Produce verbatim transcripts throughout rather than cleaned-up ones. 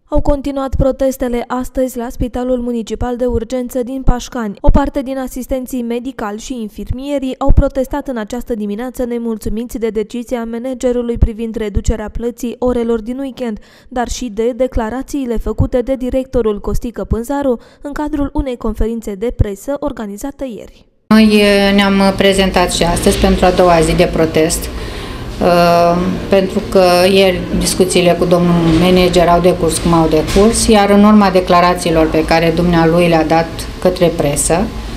Au continuat protestele astăzi la Spitalul Municipal de Urgență din Pașcani. O parte din asistenții medicali și infirmierii au protestat în această dimineață nemulțumiți de decizia managerului privind reducerea plății orelor din weekend, dar și de declarațiile făcute de directorul Costică Pânzaru în cadrul unei conferințe de presă organizată ieri. Noi ne-am prezentat și astăzi pentru a doua zi de protest. Uh, pentru că ieri discuțiile cu domnul manager au decurs cum au decurs, iar în urma declarațiilor pe care dumnealui le-a dat către presă,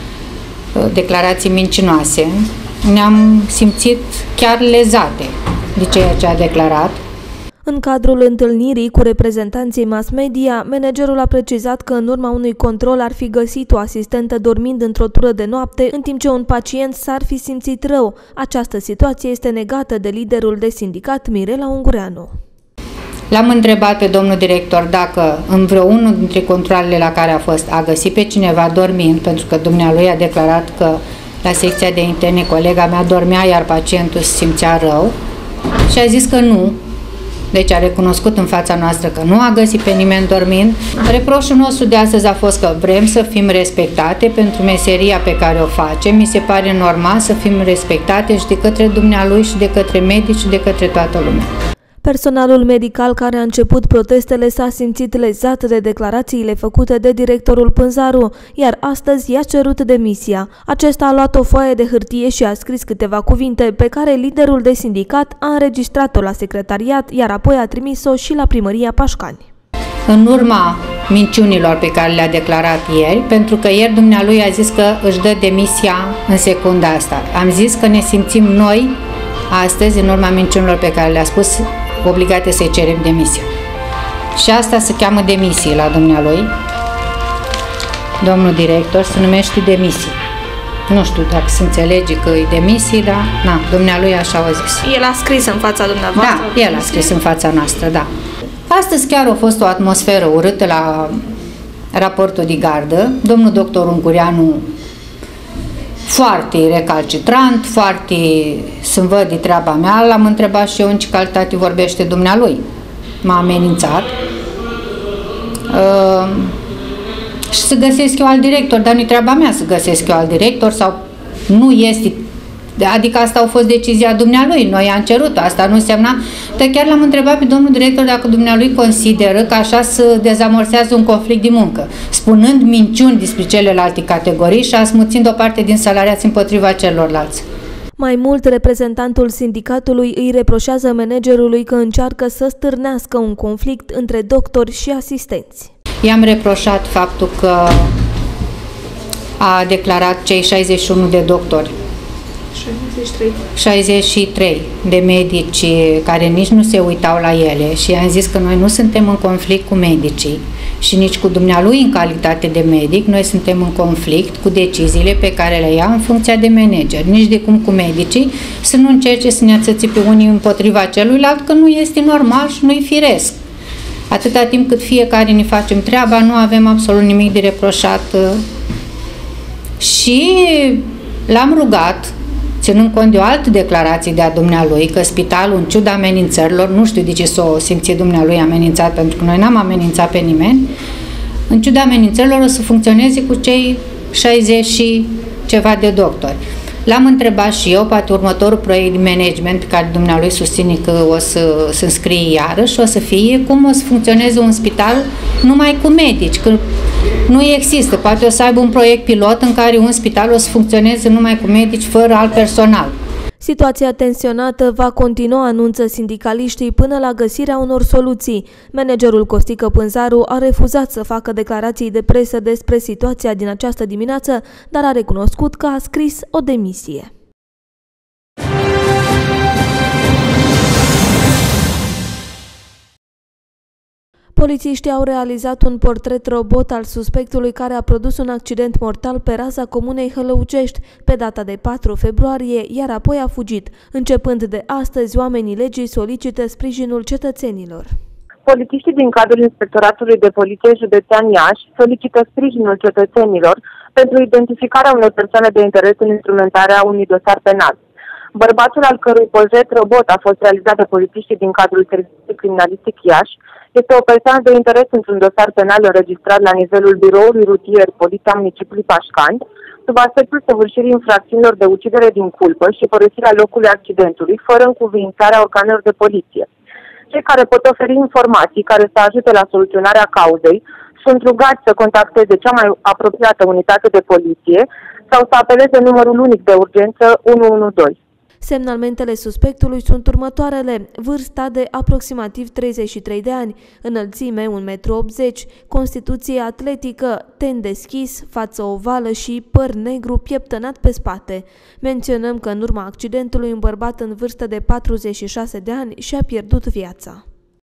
uh, declarații mincinoase, ne-am simțit chiar lezate de ceea ce a declarat. În cadrul întâlnirii cu reprezentanții mass media, managerul a precizat că în urma unui control ar fi găsit o asistentă dormind într-o tură de noapte, în timp ce un pacient s-ar fi simțit rău. Această situație este negată de liderul de sindicat, Mirela Ungureanu. L-am întrebat pe domnul director dacă în vreunul dintre controalele la care a fost a găsit pe cineva dormind, pentru că dumnealui a declarat că la secția de interne colega mea dormea, iar pacientul se simțea rău, și a zis că nu. Deci a recunoscut în fața noastră că nu a găsit pe nimeni dormind. Reproșul nostru de astăzi a fost că vrem să fim respectate pentru meseria pe care o facem. Mi se pare normal să fim respectate și de către dumnealui și de către medici și de către toată lumea. Personalul medical care a început protestele s-a simțit lezat de declarațiile făcute de directorul Pânzaru, iar astăzi i-a cerut demisia. Acesta a luat o foaie de hârtie și a scris câteva cuvinte pe care liderul de sindicat a înregistrat-o la secretariat, iar apoi a trimis-o și la primăria Pașcani. În urma minciunilor pe care le-a declarat ieri, pentru că ieri dumnealui a zis că își dă demisia în secunda asta. Am zis că ne simțim noi astăzi, în urma minciunilor pe care le-a spus, obligate să-i cerem demisia. Și asta se cheamă demisie la dumnealui. Domnul director se numește demisie. Nu știu dacă se înțelege că e demisie, dar na, dumnealui așa a zis. El a scris în fața dumneavoastră? Da, el a scris în fața noastră, da. Astăzi chiar a fost o atmosferă urâtă la raportul de gardă. Domnul doctor Ungureanu foarte recalcitrant, foarte să-mi văd de treaba mea, l-am întrebat și eu în ce calitate vorbește dumnealui. M-a amenințat. Uh, și să găsesc eu alt director, dar nu-i treaba mea să găsesc eu alt director sau nu este. Adică asta a fost decizia dumnealui, noi i-am cerut-o, asta nu însemna. Dar chiar l-am întrebat pe domnul director dacă dumnealui consideră că așa se dezamorsează un conflict de muncă, spunând minciuni despre celelalte categorii și asmuțind o parte din salariați împotriva celorlalți. Mai mult, reprezentantul sindicatului îi reproșează managerului că încearcă să stârnească un conflict între doctori și asistenți. I-am reproșat faptul că a declarat cei șaizeci și unu de doctori, șaizeci și trei de medici care nici nu se uitau la ele, și am zis că noi nu suntem în conflict cu medicii și nici cu dumnealui în calitate de medic, noi suntem în conflict cu deciziile pe care le ia în funcția de manager, nici de cum cu medicii să nu încerce să ne ațăți pe unii împotriva celuilalt, că nu este normal și nu-i firesc. Atâta timp cât fiecare ne facem treaba, nu avem absolut nimic de reproșat. Și l-am rugat, ținând cont de o altă declarație de a dumnealui, că spitalul, în ciuda amenințărilor, nu știu de ce s-o simți dumnealui amenințat, pentru că noi n-am amenințat pe nimeni, în ciuda amenințărilor o să funcționeze cu cei șaizeci și ceva de doctori. L-am întrebat și eu, poate următorul proiect de management care dumnealui susține că o să se înscrie iarăși, o să fie cum o să funcționeze un spital numai cu medici, că nu există. Poate o să aibă un proiect pilot în care un spital o să funcționeze numai cu medici, fără alt personal. Situația tensionată va continua, anunță sindicaliștii, până la găsirea unor soluții. Managerul Costică Pânzaru a refuzat să facă declarații de presă despre situația din această dimineață, dar a recunoscut că a scris o demisie. Polițiștii au realizat un portret robot al suspectului care a produs un accident mortal pe raza comunei Hălăucești pe data de patru februarie, iar apoi a fugit. Începând de astăzi, oamenii legii solicită sprijinul cetățenilor. Polițiștii din cadrul Inspectoratului de Poliție Județean Iași solicită sprijinul cetățenilor pentru identificarea unei persoane de interes în instrumentarea unui dosar penal. Bărbatul, al cărui portret robot a fost realizat de polițiștii din cadrul Serviciului Criminalistic Iași, este o persoană de interes într-un dosar penal înregistrat la nivelul biroului rutier Poliția Municipiului Pașcani, sub aspectul săvârșirii infracțiunilor de ucidere din culpă și părăsirea locului accidentului, fără încuviințarea organelor de poliție. Cei care pot oferi informații care să ajute la soluționarea cauzei sunt rugați să contacteze cea mai apropiată unitate de poliție sau să apeleze numărul unic de urgență unu unu doi. Semnalmentele suspectului sunt următoarele: vârsta de aproximativ treizeci și trei de ani, înălțime un metru optzeci, constituție atletică, ten deschis, față ovală și păr negru pieptănat pe spate. Menționăm că în urma accidentului un bărbat în vârstă de patruzeci și șase de ani și-a pierdut viața.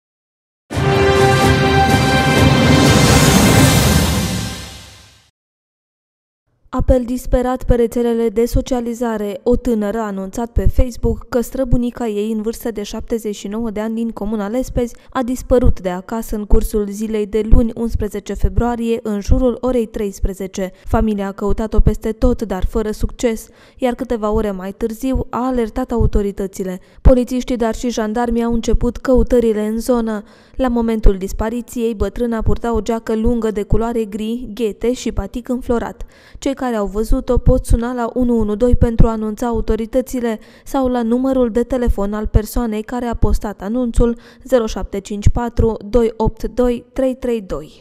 Apel disperat pe rețelele de socializare. O tânără a anunțat pe Facebook că străbunica ei, în vârstă de șaptezeci și nouă de ani, din comuna Lespezi, a dispărut de acasă în cursul zilei de luni, unsprezece februarie, în jurul orei treisprezece. Familia a căutat-o peste tot, dar fără succes, iar câteva ore mai târziu a alertat autoritățile. Polițiștii, dar și jandarmii au început căutările în zonă. La momentul dispariției, bătrâna purta o geacă lungă de culoare gri, ghete și patic înflorat. Cei care au văzut-o pot suna la unu unu doi pentru a anunța autoritățile sau la numărul de telefon al persoanei care a postat anunțul zero șapte cinci patru doi opt doi trei trei doi.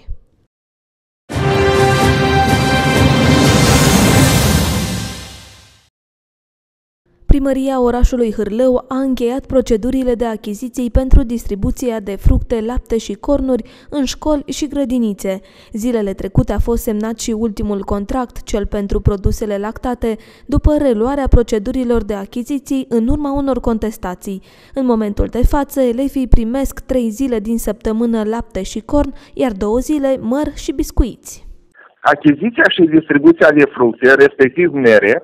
Primăria orașului Hârlău a încheiat procedurile de achiziții pentru distribuția de fructe, lapte și cornuri în școli și grădinițe. Zilele trecute a fost semnat și ultimul contract, cel pentru produsele lactate, după reluarea procedurilor de achiziții în urma unor contestații. În momentul de față, elevii primesc trei zile din săptămână lapte și corn, iar două zile măr și biscuiți. Achiziția și distribuția de fructe, respectiv mere,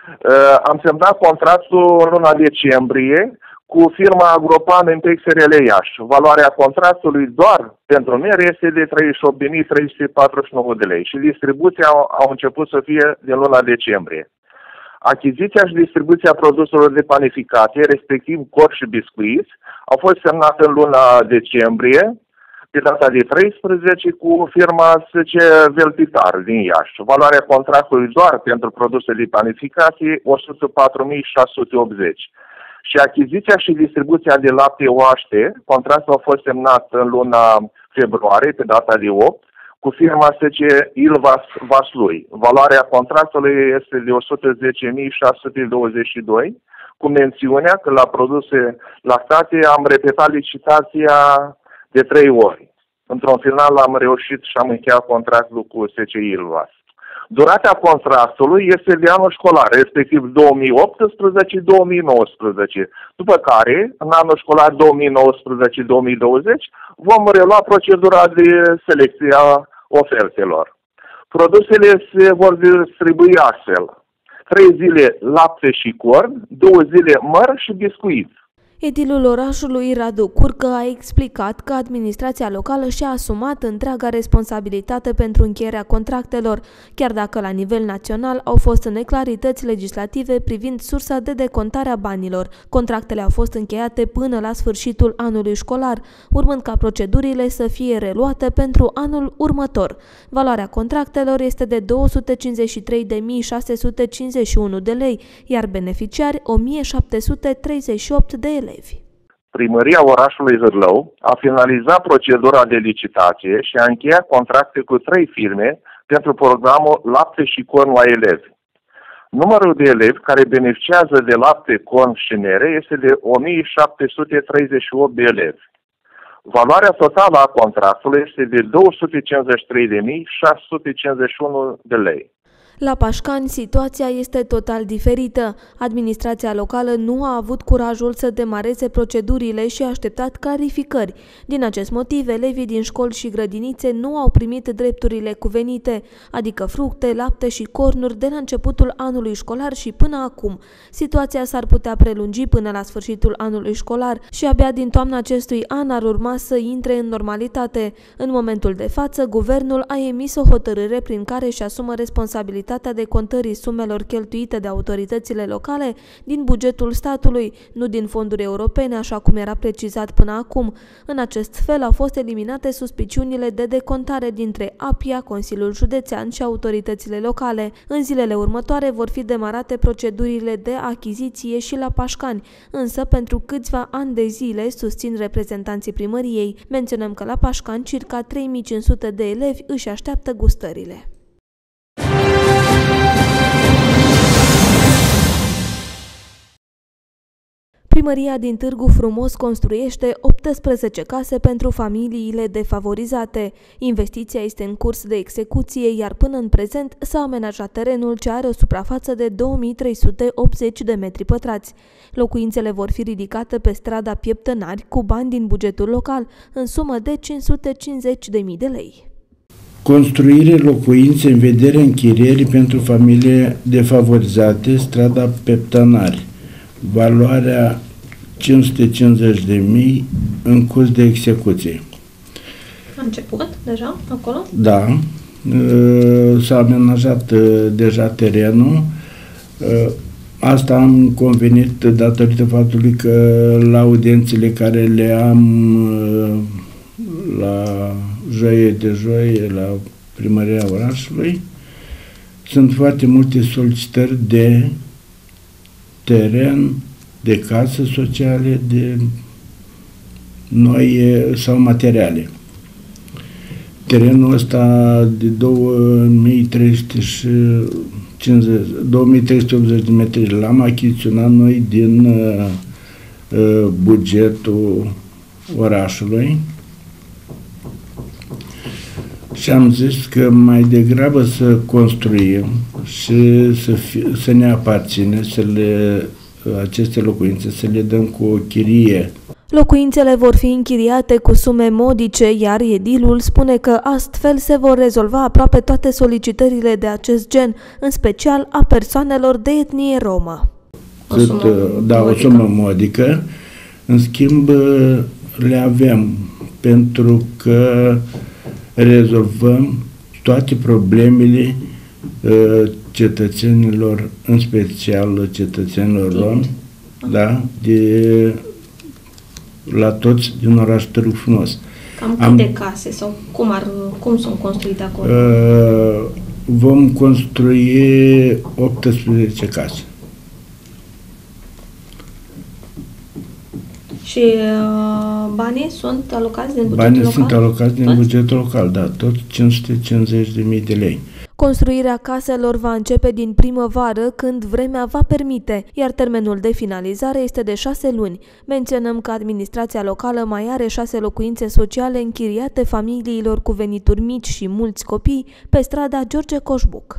am semnat contractul în luna decembrie cu firma Agropan Impex R L Iași. Valoarea contractului doar pentru mere este de treizeci și opt de mii trei sute patruzeci și nouă de lei și distribuția au început să fie din luna decembrie. Achiziția și distribuția produselor de panificate, respectiv corn și biscuiți, au fost semnate în luna decembrie, pe data de treisprezece, cu firma S C Veltitar din Iași. Valoarea contractului doar pentru produse de panificație o sută patru mii șase sute optzeci. Și achiziția și distribuția de lapte oaște, contractul a fost semnat în luna februarie, pe data de opt, cu firma S C Ilvas Vaslui. Valoarea contractului este de o sută zece mii șase sute douăzeci și doi, cu mențiunea că la produse lactate am repetat licitația de trei ori. Într-un final am reușit și am încheiat contractul cu S C Ilvas. Durata contractului este de anul școlar, respectiv două mii optsprezece două mii nouăsprezece, după care, în anul școlar două mii nouăsprezece două mii douăzeci, vom relua procedura de selecție a ofertelor. Produsele se vor distribui astfel: trei zile lapte și corn, două zile măr și biscuiți. Edilul orașului Radu Curcă a explicat că administrația locală și-a asumat întreaga responsabilitate pentru încheierea contractelor, chiar dacă la nivel național au fost neclarități legislative privind sursa de decontare a banilor. Contractele au fost încheiate până la sfârșitul anului școlar, urmând ca procedurile să fie reluate pentru anul următor. Valoarea contractelor este de două sute cincizeci și trei de mii șase sute cincizeci și unu de lei, iar beneficiari o mie șapte sute treizeci și opt de elevi. Primăria orașului Hârlău a finalizat procedura de licitație și a încheiat contracte cu trei firme pentru programul lapte și corn la elevi. Numărul de elevi care beneficiază de lapte, corn și mere este de o mie șapte sute treizeci și opt de elevi. Valoarea totală a contractului este de două sute cincizeci și trei de mii șase sute cincizeci și unu de lei. La Pașcani, situația este total diferită. Administrația locală nu a avut curajul să demareze procedurile și a așteptat clarificări. Din acest motiv, elevii din școli și grădinițe nu au primit drepturile cuvenite, adică fructe, lapte și cornuri, de la începutul anului școlar și până acum. Situația s-ar putea prelungi până la sfârșitul anului școlar și abia din toamna acestui an ar urma să intre în normalitate. În momentul de față, guvernul a emis o hotărâre prin care își asumă responsabilitatea modalitatea de contării sumelor cheltuite de autoritățile locale din bugetul statului, nu din fonduri europene, așa cum era precizat până acum. În acest fel au fost eliminate suspiciunile de decontare dintre A P I A, Consiliul Județean și autoritățile locale. În zilele următoare vor fi demarate procedurile de achiziție și la Pașcani, însă pentru câțiva ani de zile, susțin reprezentanții primăriei. Menționăm că la Pașcani circa trei mii cinci sute de elevi își așteaptă gustările. Primăria din Târgu Frumos construiește optsprezece case pentru familiile defavorizate. Investiția este în curs de execuție, iar până în prezent s-a amenajat terenul ce are o suprafață de două mii trei sute optzeci de metri pătrați. Locuințele vor fi ridicate pe strada Pieptănari cu bani din bugetul local, în sumă de cinci sute cincizeci de mii de lei. Construire locuințe în vederea închirierii pentru familii defavorizate, strada Pieptănari. Valoarea cinci sute cincizeci de mii în curs de execuție. A început deja acolo? Da. S-a amenajat deja terenul. Asta am convenit datorită faptului că la audiențele care le am la Joie de Joie, la primăria orașului, sunt foarte multe solicitări de teren, de case sociale, de noi sau materiale. Terenul ăsta de două mii trei sute optzeci de metri l-am achiziționat noi din uh, uh, bugetul orașului și am zis că mai degrabă să construim și să, fi, să ne aparține, să le, aceste locuințe, să le dăm cu o chirie. Locuințele vor fi închiriate cu sume modice, iar edilul spune că astfel se vor rezolva aproape toate solicitările de acest gen, în special a persoanelor de etnie romă. O sumă da, modică. o sumă modică. În schimb, le avem pentru că rezolvăm toate problemele cetățenilor, în special cetățenilor romi, da, de la toți din orașul Târgu Frumos. Cam câte de case sau cum, ar, cum sunt construite acolo? Uh, vom construi optsprezece case. Și uh, banii sunt alocați din bugetul banii local? Banii sunt alocați din toți? bugetul local, da, tot cinci sute cincizeci de mii de lei. Construirea caselor va începe din primăvară, când vremea va permite, iar termenul de finalizare este de șase luni. Menționăm că administrația locală mai are șase locuințe sociale închiriate familiilor cu venituri mici și mulți copii pe strada George Coșbuc.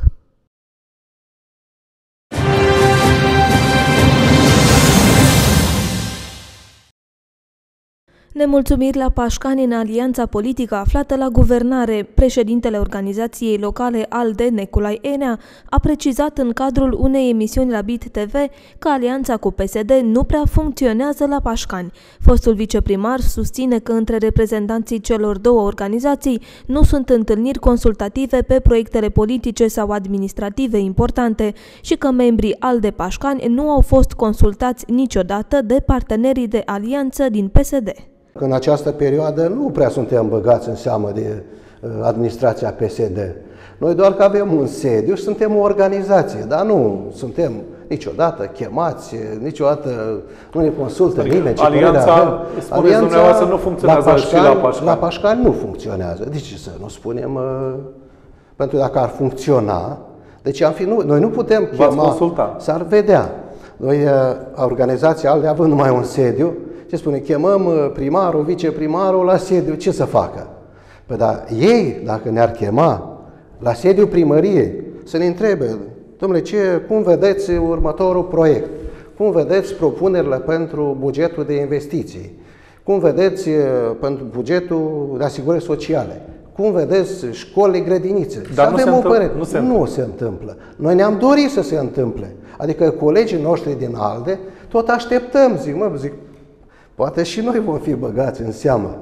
Nemulțumiri la Pașcani în alianța politică aflată la guvernare. Președintele organizației locale ALDE, Neculai Enea, a precizat în cadrul unei emisiuni la B I T T V că alianța cu P S D nu prea funcționează la Pașcani. Fostul viceprimar susține că între reprezentanții celor două organizații nu sunt întâlniri consultative pe proiectele politice sau administrative importante și că membrii ALDE Pașcani nu au fost consultați niciodată de partenerii de alianță din P S D. În această perioadă nu prea suntem băgați în seamă de administrația P S D. Noi doar că avem un sediu și suntem o organizație, dar nu suntem niciodată chemați, niciodată nu ne consultă nimeni. Alianța, spuneți dumneavoastră, nu funcționează la Pașcani, și la Pașcani. La Pașcani nu funcționează. De ce să nu spunem? Pentru că dacă ar funcționa, deci am fi, nu, noi nu putem chema, s-ar vedea. Noi, organizația ALDE, având numai un sediu, ce spune, chemăm primarul, viceprimarul la sediu, ce să facă? Păi da, ei, dacă ne-ar chema la sediul primăriei, să ne întrebe, domnule, ce, cum vedeți următorul proiect? Cum vedeți propunerile pentru bugetul de investiții? Cum vedeți pentru bugetul de asigurări sociale? Cum vedeți școli, grădinițe? Dar avem o părere. Nu se, nu se întâmplă. Noi ne-am dorit să se întâmple. Adică colegii noștri din ALDE tot așteptăm, zic, mă, zic, poate și noi vom fi băgați în seamă.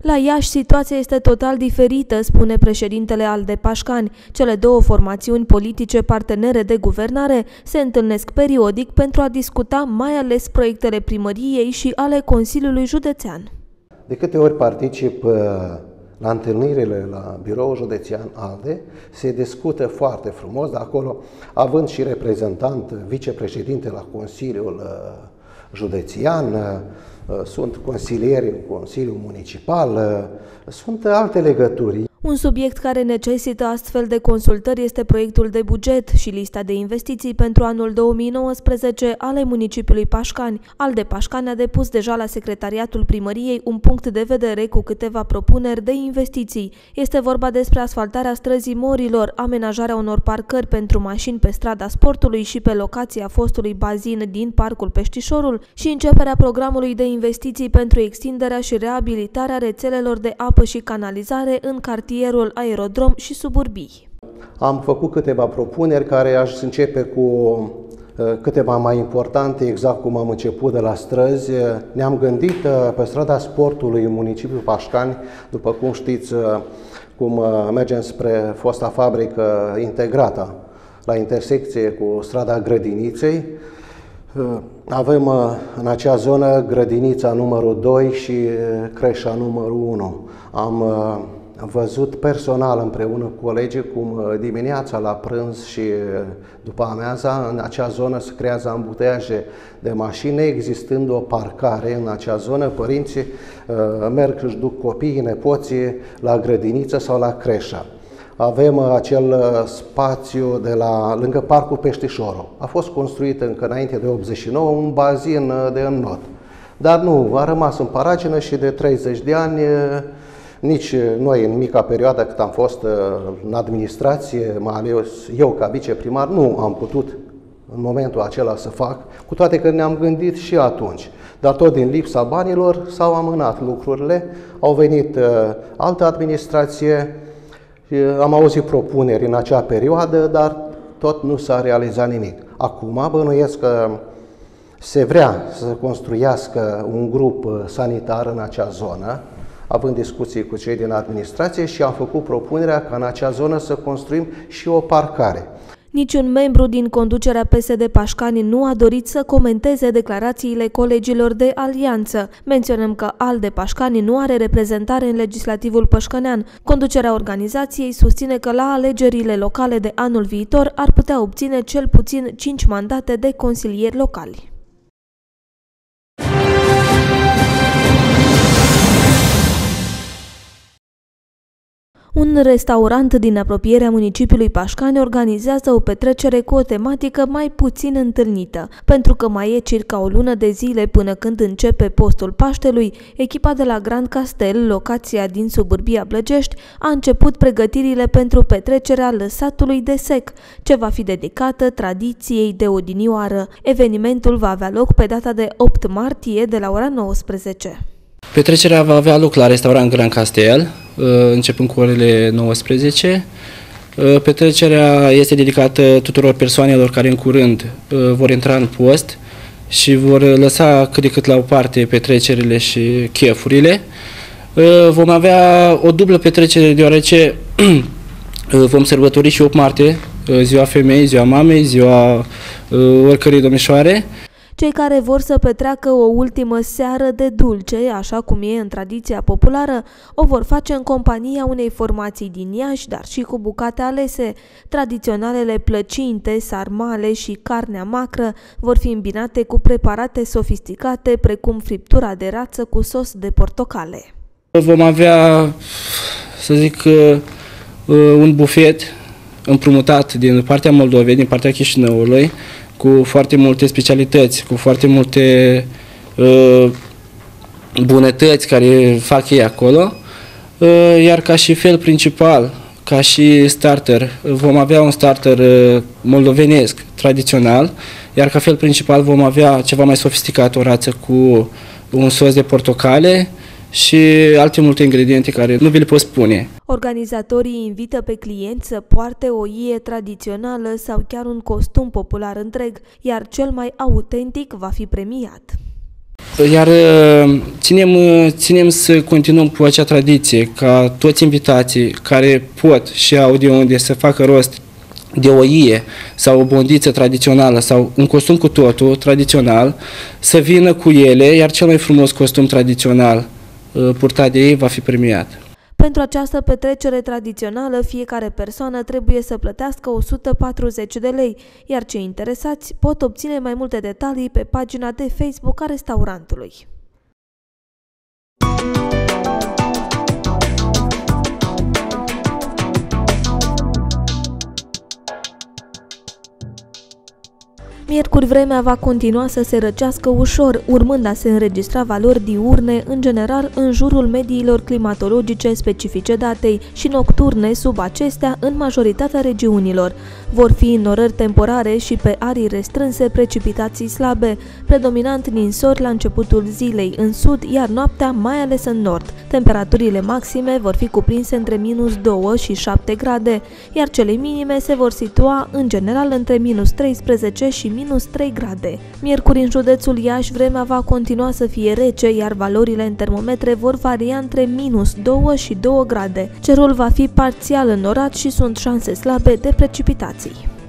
La Iași, situația este total diferită, spune președintele ALDE Pașcani. Cele două formațiuni politice partenere de guvernare se întâlnesc periodic pentru a discuta mai ales proiectele primăriei și ale Consiliului Județean. De câte ori particip la întâlnirile la biroul județean ALDE, se discută foarte frumos, de acolo, având și reprezentant, vicepreședinte la Consiliul Județean, sunt consilieri în Consiliul Municipal, sunt alte legături. Un subiect care necesită astfel de consultări este proiectul de buget și lista de investiții pentru anul două mii nouăsprezece ale municipiului Pașcani. ALDE Pașcani a depus deja la secretariatul primăriei un punct de vedere cu câteva propuneri de investiții. Este vorba despre asfaltarea străzii Morilor, amenajarea unor parcări pentru mașini pe strada Sportului și pe locația fostului bazin din Parcul Peștișorul și începerea programului de investiții pentru extinderea și reabilitarea rețelelor de apă și canalizare în cartier Aerodrom și suburbii. Am făcut câteva propuneri care aș începe cu câteva mai importante, exact cum am început de la străzi. Ne-am gândit pe strada Sportului în municipiul Pașcani, după cum știți, cum mergem spre fosta fabrică integrată, la intersecție cu strada Grădiniței. Avem în acea zonă grădinița numărul doi și creșa numărul unu. Am văzut personal împreună cu colegii cum dimineața la prânz și după amiaza în acea zonă se creează ambuteiaje de mașini, existând o parcare în acea zonă. Părinții merg, își duc copiii, nepoții la grădiniță sau la creșă. Avem acel spațiu de la, lângă Parcul Peștișorul. A fost construit încă înainte de optzeci și nouă un bazin de înnot. Dar nu, a rămas în paragină și de treizeci de ani nici noi, în mica perioadă cât am fost în administrație, mai ales eu ca viceprimar, nu am putut în momentul acela să fac, cu toate că ne-am gândit și atunci. Dar tot din lipsa banilor s-au amânat lucrurile, au venit altă administrație, am auzit propuneri în acea perioadă, dar tot nu s-a realizat nimic. Acum bănuiesc că se vrea să construiască un grup sanitar în acea zonă, având discuții cu cei din administrație și am făcut propunerea ca în acea zonă să construim și o parcare. Niciun membru din conducerea P S D Pașcani nu a dorit să comenteze declarațiile colegilor de alianță. Menționăm că ALDE Pașcani nu are reprezentare în legislativul pășcănean. Conducerea organizației susține că la alegerile locale de anul viitor ar putea obține cel puțin cinci mandate de consilieri locali. Un restaurant din apropierea municipiului Pașcani organizează o petrecere cu o tematică mai puțin întâlnită. Pentru că mai e circa o lună de zile până când începe postul Paștelui, echipa de la Grand Castel, locația din suburbia Blăgești, a început pregătirile pentru petrecerea Lăsatului de Sec, ce va fi dedicată tradiției de odinioară. Evenimentul va avea loc pe data de opt martie de la ora nouăsprezece. Petrecerea va avea loc la restaurant Grand Castel, începând cu orele nouăsprezece. Petrecerea este dedicată tuturor persoanelor care în curând vor intra în post și vor lăsa cât de cât la o parte petrecerile și chefurile. Vom avea o dublă petrecere deoarece vom sărbători și opt martie, ziua femeii, ziua mamei, ziua oricărei domnișoare. Cei care vor să petreacă o ultimă seară de dulce, așa cum e în tradiția populară, o vor face în compania unei formații din Iași, dar și cu bucate alese. Tradiționalele plăcinte, sarmale și carnea macră vor fi îmbinate cu preparate sofisticate, precum friptura de rață cu sos de portocale. Vom avea, să zic, un bufet împrumutat din partea Moldovei, din partea Chișinăului, cu foarte multe specialități, cu foarte multe uh, bunătăți care fac ei acolo, uh, iar ca și fel principal, ca și starter, vom avea un starter uh, moldovenesc, tradițional, iar ca fel principal vom avea ceva mai sofisticat, o rață cu un sos de portocale și alte multe ingrediente care nu vi le pot spune. Organizatorii invită pe clienți să poarte o ie tradițională sau chiar un costum popular întreg, iar cel mai autentic va fi premiat. Iar ținem, ținem să continuăm cu acea tradiție, ca toți invitații care pot și au de unde să facă rost de o ie sau o bondiță tradițională sau un costum cu totul tradițional, să vină cu ele, iar cel mai frumos costum tradițional purtat de ei va fi premiat. Pentru această petrecere tradițională, fiecare persoană trebuie să plătească o sută patruzeci de lei, iar cei interesați pot obține mai multe detalii pe pagina de Facebook a restaurantului. Miercuri, vremea va continua să se răcească ușor, urmând a se înregistra valori diurne, în general în jurul mediilor climatologice specifice datei și nocturne sub acestea în majoritatea regiunilor. Vor fi înnorări temporare și pe arii restrânse precipitații slabe, predominant ninsori la începutul zilei în sud, iar noaptea mai ales în nord. Temperaturile maxime vor fi cuprinse între minus doi și șapte grade, iar cele minime se vor situa în general între minus treisprezece și minus trei grade. Miercuri, în județul Iași, vremea va continua să fie rece, iar valorile în termometre vor varia între minus doi și două grade. Cerul va fi parțial înnorat și sunt șanse slabe de precipitații.